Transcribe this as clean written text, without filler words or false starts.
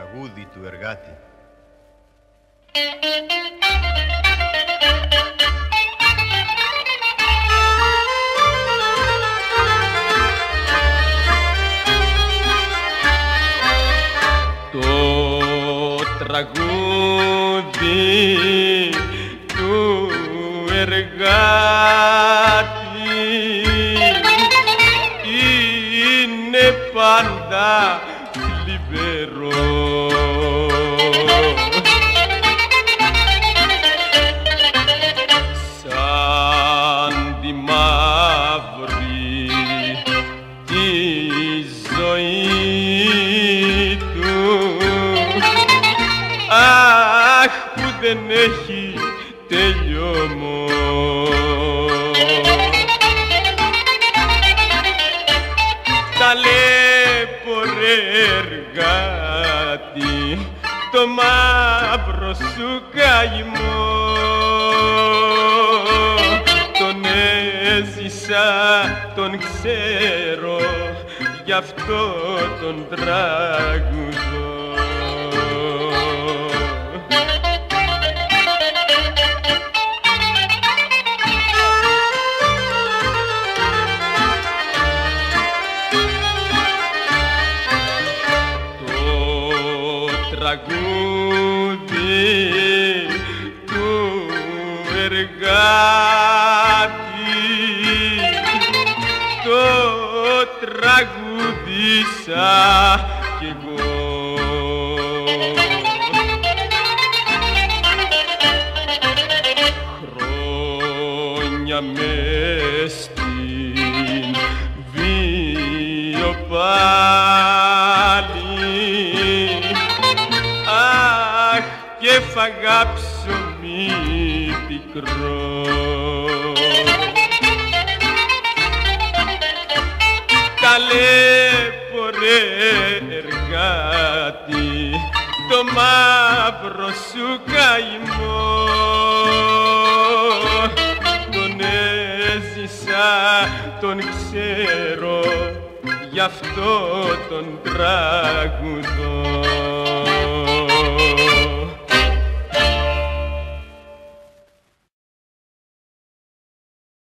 τραγούδι του εργάτη. Το τραγούδι του εργάτη είναι πάντα θλιβερό. Σαν τη μαύρη τη ζωή του, αχ, που δεν έχει τελειώμο. Ταλέπορε εργάτη, το μαύρο σου καημό τον έζησα, τον ξέρω, γι' αυτό τον τραγουδώ. Τραγούδι του εργάτη το τραγούδισα κι εγώ. Χρόνια μες στην βίο και έφαγα ψωμί πικρό. Ταλέπορε εργάτη, το μαύρο σου καημό τον έζησα, τον ξέρω, γι' αυτό τον τραγουδώ.